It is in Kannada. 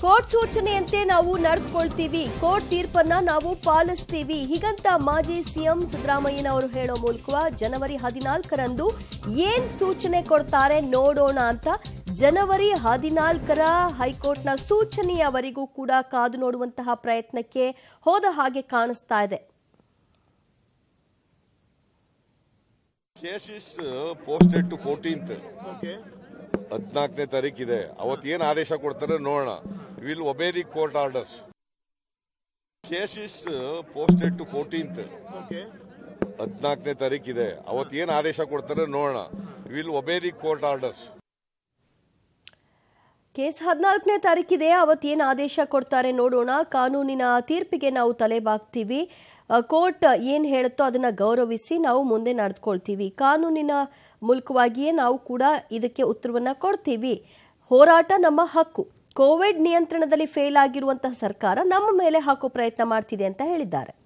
ಕೋರ್ಟ್ ಸೂಚನೆಯಂತೆ ನಾವು ನಡೆದುಕೊಳ್ತೀವಿ, ಕೋರ್ಟ್ ತೀರ್ಪನ್ನ ನಾವು ಪಾಲಿಸ್ತೀವಿ ಹೀಗಂತ ಮಾಜಿ ಸಿಎಂ ಸಿದ್ದರಾಮಯ್ಯನವರು ಹೇಳೋ ಮೂಲಕ ಜನವರಿ 14ರಂದು ಏನ್ ಸೂಚನೆ ಕೊಡ್ತಾರೆ ನೋಡೋಣ ಅಂತ ಜನವರಿ 14ರ ಹೈಕೋರ್ಟ್ನ ಸೂಚನೆಯವರೆಗೂ ಕೂಡ ಕಾದು ನೋಡುವಂತಹ ಪ್ರಯತ್ನಕ್ಕೆ ಹೋದ ಹಾಗೆ ಕಾಣಿಸ್ತಾ ಇದೆ. Case is posted to 14th. Okay. 14ನೇ ತಾರೀಕಿದೆ. ಅವತ್ತು ಏನು ಆದೇಶ ಕೊಡ್ತಾರೆ ನೋಡೋಣ. Will obey the court orders. Case is posted to 14th. Okay. 14ನೇ ತಾರೀಕಿದೆ. ಅವತ್ತು ಏನು ಆದೇಶ ಕೊಡ್ತಾರೆ ನೋಡೋಣ. Will obey the court orders. Case 14ನೇ ತಾರೀಕಿದೆ, ಅವತ್ತೇನು ಆದೇಶ ಕೊಡ್ತಾರೆ ನೋಡೋಣ. ಕಾನೂನಿನ ತೀರ್ಪಿಗೆ ನಾವು ತಲೆಬಾಗ್ತೀವಿ. ಕೋರ್ಟ್ ಏನು ಹೇಳುತ್ತೋ ಅದನ್ನು ಗೌರವಿಸಿ ನಾವು ಮುಂದೆ ನಡೆದುಕೊಳ್ತೀವಿ. ಕಾನೂನಿನ ಮೂಲಕವಾಗಿಯೇ ನಾವು ಕೂಡ ಇದಕ್ಕೆ ಉತ್ತರವನ್ನು ಕೊಡ್ತೀವಿ. ಹೋರಾಟ ನಮ್ಮ ಹಕ್ಕು. ಕೋವಿಡ್ ನಿಯಂತ್ರಣದಲ್ಲಿ ಫೇಲ್ ಆಗಿರುವಂತಹ ಸರ್ಕಾರ ನಮ್ಮ ಮೇಲೆ ಹಾಕೋ ಪ್ರಯತ್ನ ಮಾಡ್ತಿದೆ ಅಂತ ಹೇಳಿದ್ದಾರೆ.